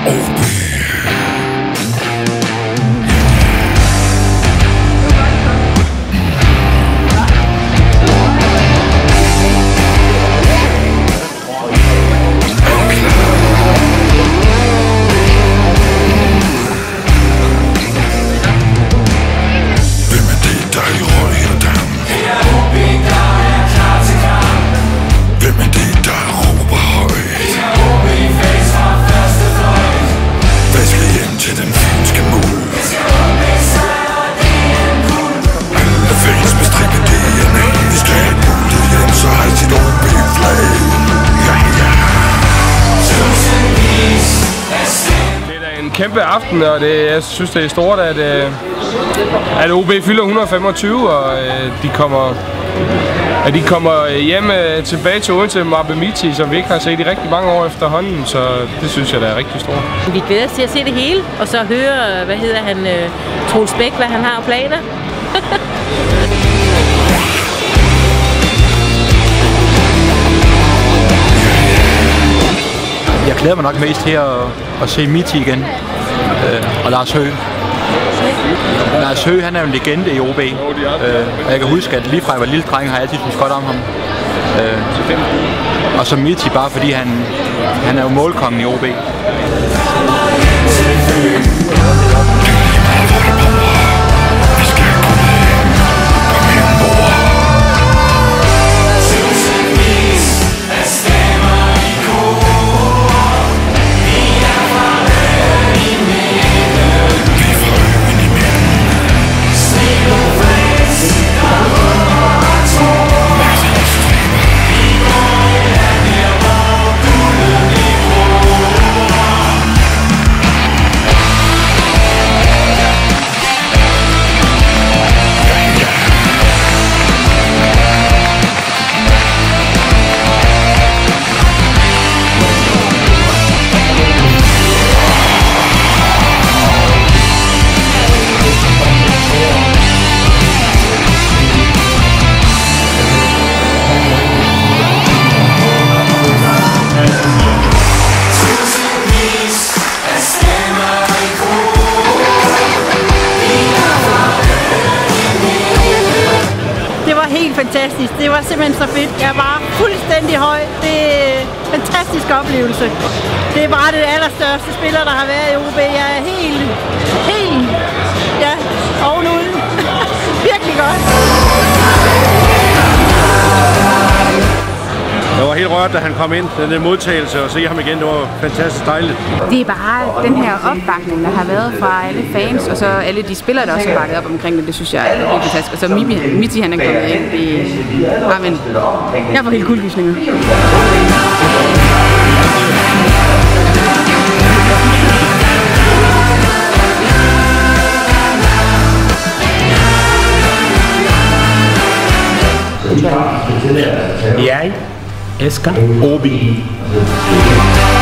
Kæmpe aften, og jeg synes, det er stort, at OB fylder 125, og de kommer hjem tilbage til Odense med Marbe Miti, som vi ikke har set i rigtig mange år efterhånden, så det synes jeg, der er rigtig stort. Vi glæder os til at se det hele, og så høre, Troels Bæk, hvad han har af planer. Jeg glæder mig nok mest til at se Miti igen, og Lars Høgh. Lars Høgh, han er jo en legende i OB, og jeg kan huske, at lige fra jeg var lille dreng, har jeg altid syntes godt om ham. Og så Miti, bare fordi han er jo målkongen i OB. Fantastisk. Det var simpelthen så fedt. Jeg var fuldstændig høj. Det er en fantastisk oplevelse. Det er bare det allerstørste spiller, der har været i OB. Jeg er helt ovenude. Virkelig godt. Jeg var helt rørt, da han kom ind, den modtagelse, og se ham igen, det var fantastisk dejligt. Det er bare den her opbakning, der har været fra alle fans, og så alle de spillere, der også har bakket op omkring det, det synes jeg er helt fantastisk. Og så Miti, han er kommet ind, jeg får helt kuldegysninger. Jeg elsker OB.